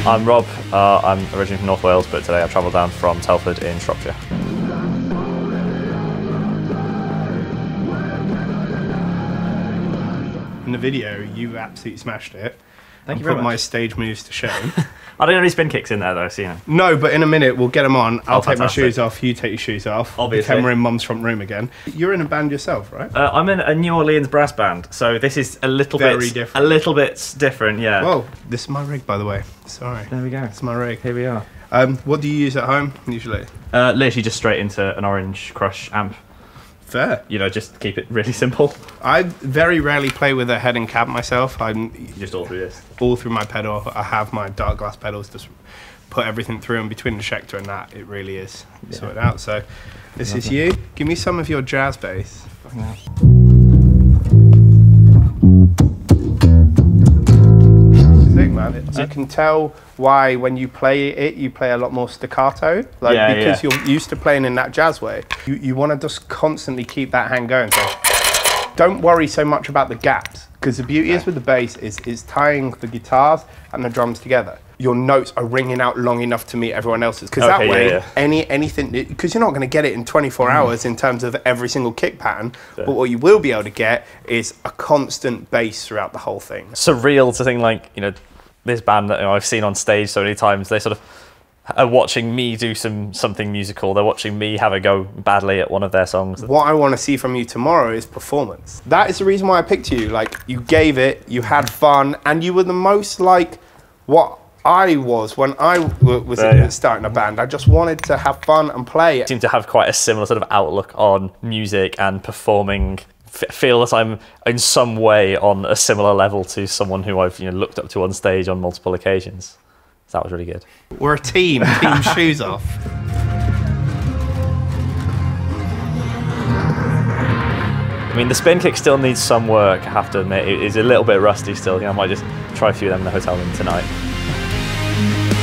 I'm Rob. I'm originally from North Wales, but today I've travelled down from Telford in Shropshire. In the video, you absolutely smashed it. Thank you very much. Put my stage moves to shame. I don't have any spin kicks in there though, so you know. No, but in a minute we'll get them on. I'll take fantastic. my shoes off, you take your shoes off. Obviously. Pretend we're in Mum's front room again. You're in a band yourself, right? I'm in a New Orleans brass band, so this is a little bit different, yeah. Whoa, this is my rig, by the way. Sorry. There we go. It's my rig. Here we are. What do you use at home usually? Literally just straight into an Orange Crush amp. Fair. You know, just keep it really simple. I very rarely play with a head and cab myself. I'm Just all through this. all through my pedal. I have my dark glass pedals, just put everything through, and between the Schecter and that, it really is sorted out. So this is you. Give me some of your jazz bass. Sick, man. I can tell why when you play it, you play a lot more staccato, because you're used to playing in that jazz way. You want to just constantly keep that hand going. So don't worry so much about the gaps, because the beauty is with the bass is tying the guitars and the drums together. Your notes are ringing out long enough to meet everyone else's, because that way anything, because you're not going to get it in 24 hours in terms of every single kick pattern, but what you will be able to get is a constant bass throughout the whole thing. Surreal to think, like, you know, this band that I've seen on stage so many times, they sort of are watching me do something musical. They're watching me have a go badly at one of their songs. What I want to see from you tomorrow is performance. That is the reason why I picked you. Like, you gave it, you had fun, and you were the most like what I was when I was starting a band. I just wanted to have fun and play. I seem to have quite a similar sort of outlook on music and performing. Feel that I'm in some way on a similar level to someone who I've looked up to on stage on multiple occasions. So that was really good. We're a team. Team shoes off. I mean, the spin kick still needs some work, I have to admit. It is a little bit rusty still. I might just try a few of them in the hotel room tonight.